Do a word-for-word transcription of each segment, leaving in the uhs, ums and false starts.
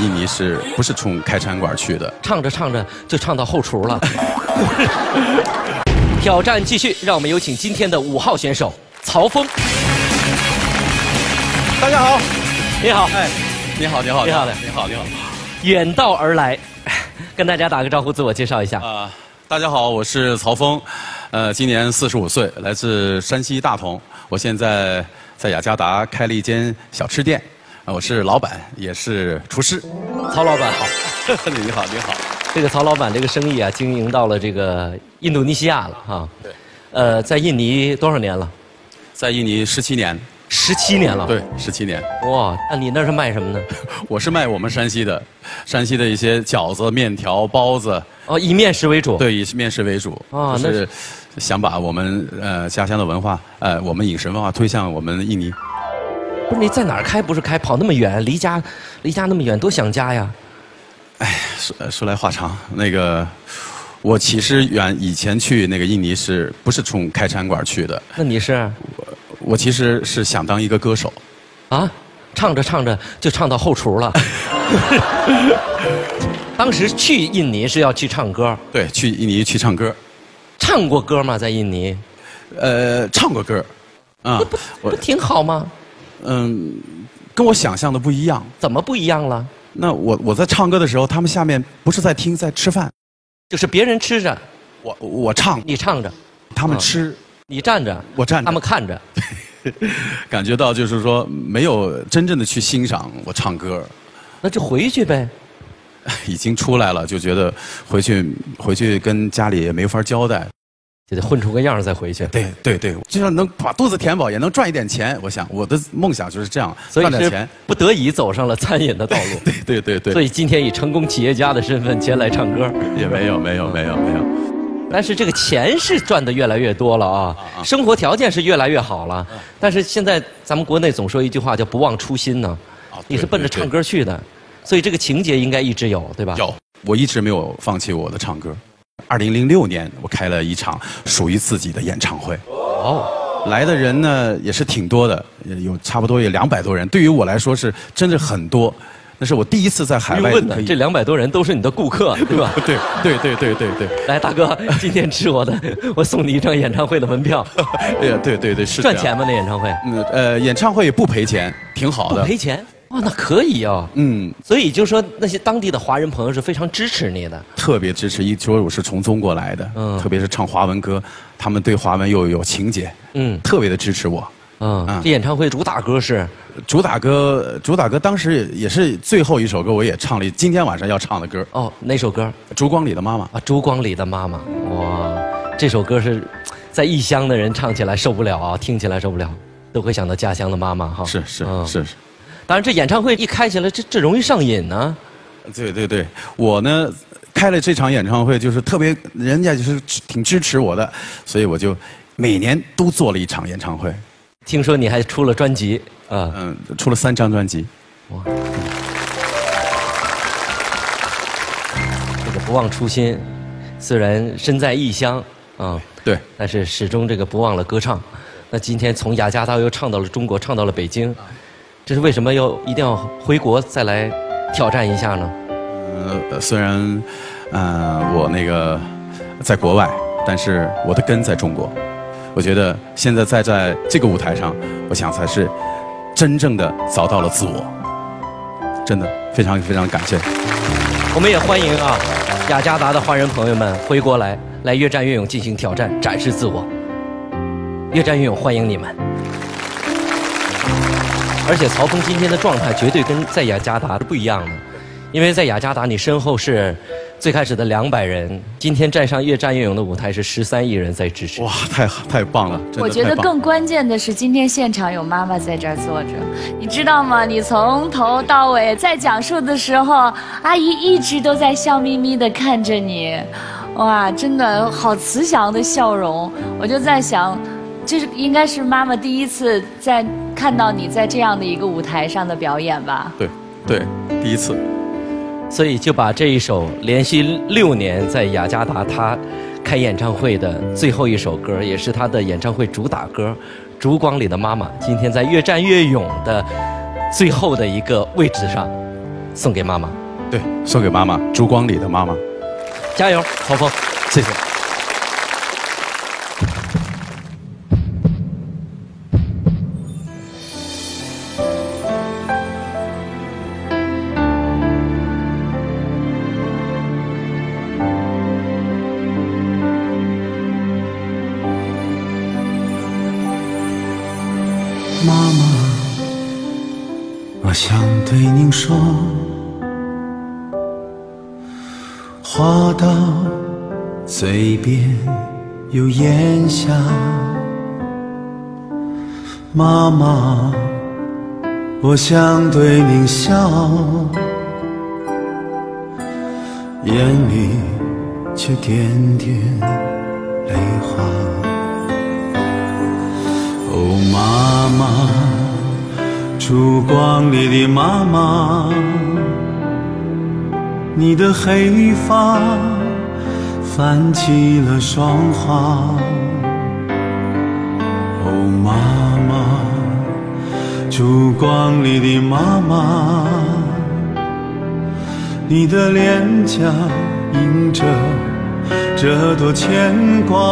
印尼是不是冲开餐馆去的？ 唱着唱着就唱到后厨了。挑战继续，让我们有请今天的五号选手曹峰。 大家好， 你好， 哎，你好，你好， 你好的， 你好，你好。 远道而来，跟大家打个招呼，自我介绍一下。 啊、呃，大家好，我是曹峰，呃，今年四十五岁，来自山西大同。我现在在雅加达开了一间小吃店，呃、我是老板，也是厨师。 曹老板好， 你好，你好。 这个曹老板这个生意啊，经营到了这个印度尼西亚了哈。对。呃，在印尼多少年了？ 在印尼十七年。 十七年了。 对，十七年。 哇，那你那是卖什么呢？ 我是卖我们山西的，山西的一些饺子、面条、包子。 哦，以面食为主。 对，以面食为主。啊，那是想把我们呃家乡的文化，呃，我们饮食文化推向我们印尼。 不是你在哪儿开？不是开，跑那么远，离家，离家那么远，多想家呀！ 哎，说说来话长，那个我其实远以前去那个印尼是不是冲开餐馆去的？ 那你是？ 我我其实是想当一个歌手。 啊？唱着唱着就唱到后厨了。当时去印尼是要去唱歌。 对，去印尼去唱歌。 唱过歌吗？在印尼？ 呃，唱过歌。 啊，不不不挺好吗？ 嗯，跟我想象的不一样。 怎么不一样了？ 那我我在唱歌的时候，他们下面不是在听，在吃饭。 就是别人吃着， 我我唱， 你唱着， 他们吃， 嗯、你站着， 我站着， 他们看着。 感觉到就是说没有真正的去欣赏我唱歌。 那就回去呗。 已经出来了，就觉得回去回去跟家里也没法交代。 就得混出个样再回去。 对对对，就像能把肚子填饱，也能赚一点钱。我想我的梦想就是这样， 所以赚点钱。 不得已走上了餐饮的道路。 对对对对。 所以今天以成功企业家的身份前来唱歌。 也没有没有没有没有。 但是这个钱是赚的越来越多了啊，啊生活条件是越来越好了。啊、但是现在咱们国内总说一句话叫不忘初心呢。啊、你是奔着唱歌去的，所以这个情节应该一直有，对吧？ 有，我一直没有放弃我的唱歌。二零零六年，我开了一场属于自己的演唱会。哦，来的人呢也是挺多的，有差不多有两百多人。对于我来说是真的很多，那是我第一次在海外可以。 问呢，这两百多人都是你的顾客，对吧？ 对对对对对对。 来，大哥，今天吃我的，我送你一张演唱会的门票。 对呀，对对对，是。 赚钱吗？那演唱会？ 嗯呃，演唱会不赔钱，挺好的。 不赔钱？哇，那可以哦。嗯，所以就说那些当地的华人朋友是非常支持你的， 特别支持。一说我是从中国来的，嗯，特别是唱华文歌，他们对华文又有情结，嗯，特别的支持我。 嗯，这演唱会主打歌是主打歌，主打歌当时也是最后一首歌，我也唱了今天晚上要唱的歌。 哦，哪首歌？ 烛光里的妈妈。 啊，烛光里的妈妈。哇，这首歌是在异乡的人唱起来受不了啊，听起来受不了，都会想到家乡的妈妈哈。 是是嗯、是是。 当然，这演唱会一开起来，这这容易上瘾呢。 对对对，我呢开了这场演唱会，就是特别人家就是挺支持我的，所以我就每年都做了一场演唱会。 听说你还出了专辑啊？ 嗯，出了三张专辑。哇， 这个不忘初心，虽然身在异乡啊， 对， 但是始终这个不忘了歌唱。那今天从雅加达又唱到了中国，唱到了北京。这是为什么要一定要回国再来挑战一下呢？ 呃，虽然，呃，我那个在国外，但是我的根在中国。我觉得现在在在这个舞台上，我想才是真正的找到了自我。真的非常非常感谢。 我们也欢迎啊，雅加达的华人朋友们回国来，来越战越勇进行挑战，展示自我。越战越勇，欢迎你们。而且曹峰今天的状态绝对跟在雅加达是不一样的，因为在雅加达你身后是最开始的两百人，今天站上越战越勇的舞台是十三亿人在支持。 哇，太太棒了！ 我觉得更关键的是今天现场有妈妈在这儿坐着，你知道吗？你从头到尾在讲述的时候，阿姨一直都在笑眯眯地看着你，哇，真的好慈祥的笑容。我就在想，这是应该是妈妈第一次在看到你在这样的一个舞台上的表演吧？ 对，对，第一次。 所以就把这一首连续六年在雅加达他开演唱会的最后一首歌，也是他的演唱会主打歌《烛光里的妈妈》，今天在越战越勇的最后的一个位置上， 送给妈妈。 对，送给妈妈，烛光里的妈妈。 加油，曹峰，谢谢。 妈妈，我想对您说，话到嘴边又咽下。妈妈，我想对您笑，眼里却点点泪花。哦，妈妈，烛光里的妈妈，你的黑发泛起了霜花。哦，妈妈，烛光里的妈妈，你的脸颊映着这朵牵挂。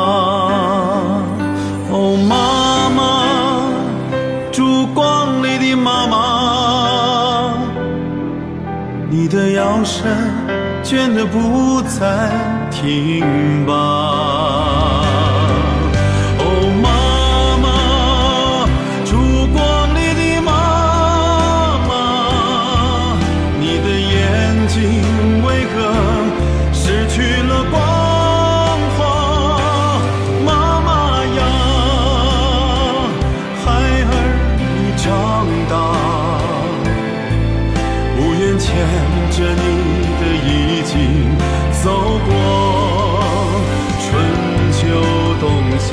哦，妈妈，烛光里的妈妈，你的腰身倦得不再挺拔。哦，妈妈，烛光里的妈妈，你的眼睛为何失去了光？牵着你的衣襟走过春秋冬夏。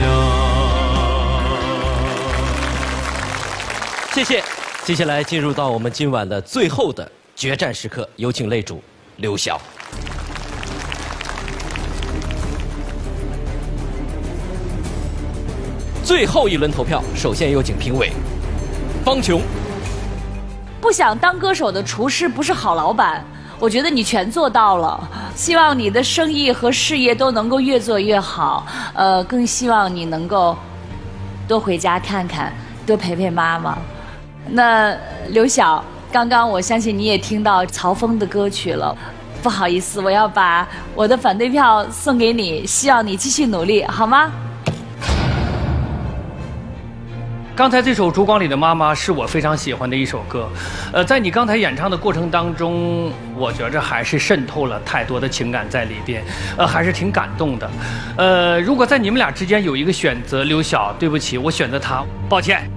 谢谢。接下来进入到我们今晚的最后的决战时刻，有请擂主刘晓。最后一轮投票，首先有请评委方琼。 不想当歌手的厨师不是好老板，我觉得你全做到了。希望你的生意和事业都能够越做越好，呃，更希望你能够多回家看看，多陪陪妈妈。那刘晓，刚刚我相信你也听到曹峰的歌曲了，不好意思，我要把我的反对票送给你，希望你继续努力，好吗？ 刚才这首《烛光里的妈妈》是我非常喜欢的一首歌，呃，在你刚才演唱的过程当中，我觉着还是渗透了太多的情感在里边，呃，还是挺感动的。呃，如果在你们俩之间有一个选择，刘晓，对不起，我选择他，抱歉。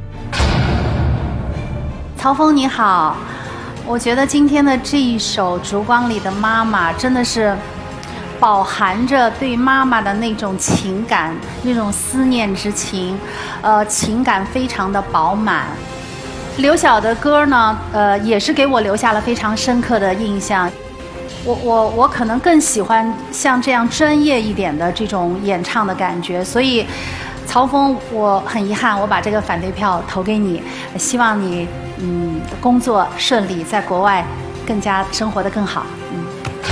曹峰你好，我觉得今天的这一首《烛光里的妈妈》真的是饱含着对妈妈的那种情感，那种思念之情，呃，情感非常的饱满。刘晓的歌呢，呃，也是给我留下了非常深刻的印象。我我我可能更喜欢像这样专业一点的这种演唱的感觉，所以曹峰，我很遗憾，我把这个反对票投给你，希望你嗯工作顺利，在国外更加生活得更好。嗯。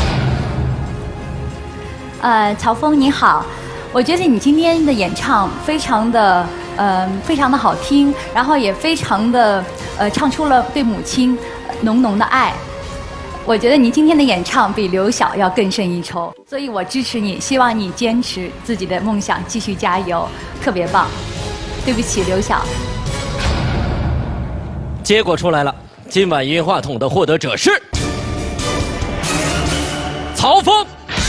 呃，曹峰你好，我觉得你今天的演唱非常的，呃，非常的好听，然后也非常的，呃，唱出了对母亲浓浓的爱。我觉得你今天的演唱比刘晓要更胜一筹，所以我支持你，希望你坚持自己的梦想，继续加油，特别棒。对不起，刘晓。 结果出来了，今晚银话筒的获得者是曹峰。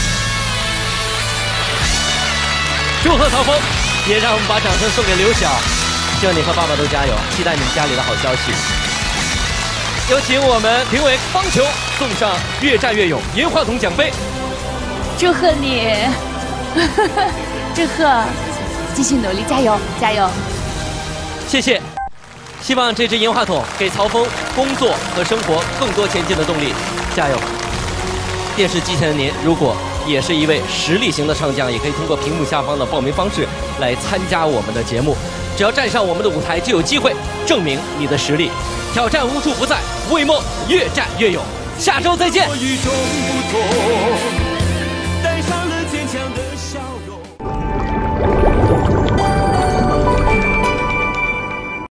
祝贺曹峰，也让我们把掌声送给刘晓。希望你和爸爸都加油，期待你们家里的好消息。有请我们评委方琼送上越战越勇银话筒奖杯。 祝贺你，祝贺，继续努力，加油，加油！ 谢谢。希望这支银话筒给曹峰工作和生活更多前进的动力，加油！电视机前的您，如果也是一位实力型的唱将，也可以通过屏幕下方的报名方式来参加我们的节目。只要站上我们的舞台，就有机会证明你的实力。挑战无处不在，为梦越战越勇。下周再见。与众不同